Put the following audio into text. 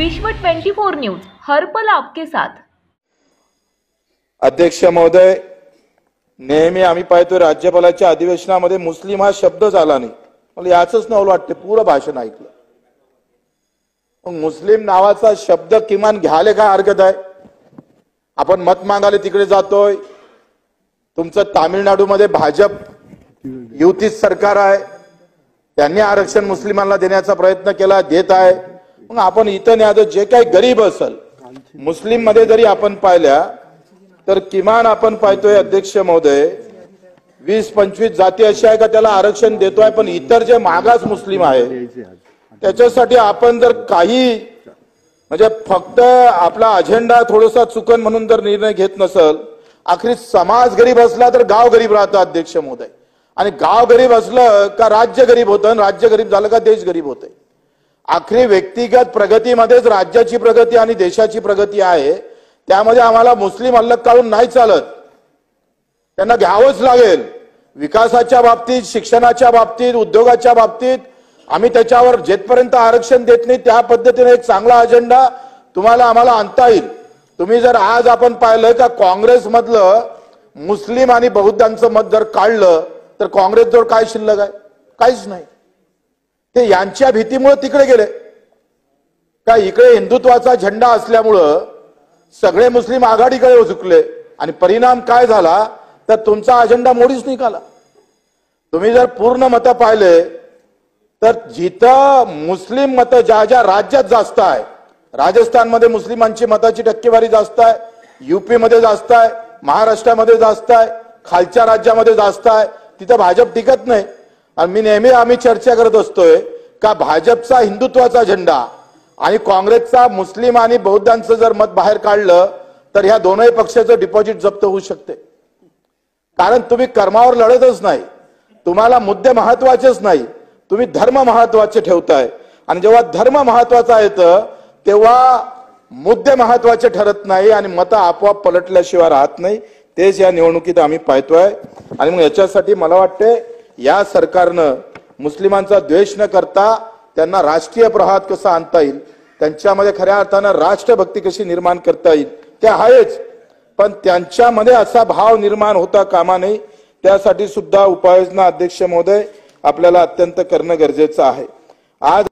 विश्व 24 न्यूज हर पल आपके साथ। अध्यक्ष महोदय, नेहमी आम्ही पाहतो राज्यपालाच्या अधिवेशनामध्ये मुस्लिम हा शब्द झाला नाही। मला याचंच नवल वाटते, पूर्ण भाषण ऐकलं। मग मुस्लिम नावाचा शब्द किमान घ्यायला काय हरकत आहे? आपण मत मागायला तिकडे जातोय। तुमचं तामिळनाडूमध्ये भाजप युती सरकार आहे, त्यांनी आरक्षण मुस्लिमांना देण्याचा प्रयत्न केला, देत आहे। मग आपण इथं नाही, जे काही गरीब असेल मुस्लिम मध्ये जरी आपण पाहिल्या तर किमान आपण पाहतोय अध्यक्ष महोदय 20-25 जाती अशा आहे का त्याला आरक्षण देतोय, पण इतर जे मागास मुस्लिम आहे त्याच्यासाठी आपण जर काही म्हणजे फक्त आपला अजेंडा थोडासा चुकन म्हणून जर निर्णय घेत नसल, आखरी समाज गरीब असला तर गाव गरीब राहतो अध्यक्ष महोदय, आणि गाव गरीब असलं का राज्य गरीब होतं, राज्य गरीब झालं का देश गरीब होतंय। आखरी व्यक्तिगत प्रगतीमध्येच राज्याची प्रगती आणि देशाची प्रगती आहे, त्यामध्ये आम्हाला मुस्लिम अलग काढून नाही चालत, त्यांना घ्यावंच लागेल। विकासाच्या बाबतीत, शिक्षणाच्या बाबतीत, उद्योगाच्या बाबतीत आम्ही त्याच्यावर जेथपर्यंत आरक्षण देत नाही त्या पद्धतीने एक चांगला अजेंडा तुम्हाला आम्हाला आणता येईल। तुम्ही जर आज आपण पाहिलं का काँग्रेस मधलं मुस्लिम आणि बौद्धांचं मत जर काढलं तर काँग्रेस जवळ काय शिल्लक आहे? काहीच नाही। ते यांच्या भीतीमुळे तिकडे गेले का इकडे हिंदुत्वाचा झेंडा असल्यामुळं सगळे मुस्लिम आघाडीकडे झुकले, आणि परिणाम काय झाला तर तुमचा अजेंडा मोडीच निघाला। तुम्ही जर पूर्ण मत पाहिले तर जिथं मुस्लिम मत ज्या ज्या राज्यात जास्त आहे, राजस्थानमध्ये मुस्लिमांची मताची टक्केवारी जास्त आहे, यूपी मध्ये जास्त आहे, महाराष्ट्रामध्ये जास्त आहे, खालच्या राज्यामध्ये जास्त आहे, तिथं भाजप टिकत नाही। आणि मी नेहमी आम्ही चर्चा करत असतोय का भाजपचा हिंदुत्वाचा झेंडा आणि काँग्रेसचा मुस्लिम आणि बौद्धांचं जर मत बाहेर काढलं तर ह्या दोनही पक्षाचं डिपॉझिट जप्त होऊ शकते, कारण तुम्ही कर्मावर लढतच नाही, तुम्हाला मुद्दे महत्वाचेच नाही, तुम्ही धर्म महत्वाचे ठेवताय, आणि जेव्हा धर्म महत्वाचा येतं तेव्हा मुद्दे महत्वाचे ठरत नाही आणि मत आपोआप पलटल्याशिवाय राहत नाही। तेच या निवडणुकीत आम्ही पाहतोय। आणि मग याच्यासाठी मला वाटते या सरकारनं मुस्लिमांचा द्वेष न करता त्यांना राष्ट्रीय प्रवाहात कसं आणता येईल, त्यांच्यामध्ये खऱ्या अर्थानं राष्ट्रभक्ती कशी निर्माण करता येईल ते आहेच, पण त्यांच्यामध्ये असा भाव निर्माण होता कामा नये, त्यासाठी सुद्धा उपाययोजना अध्यक्ष महोदय आपल्याला अत्यंत करणं गरजेचं आहे। आज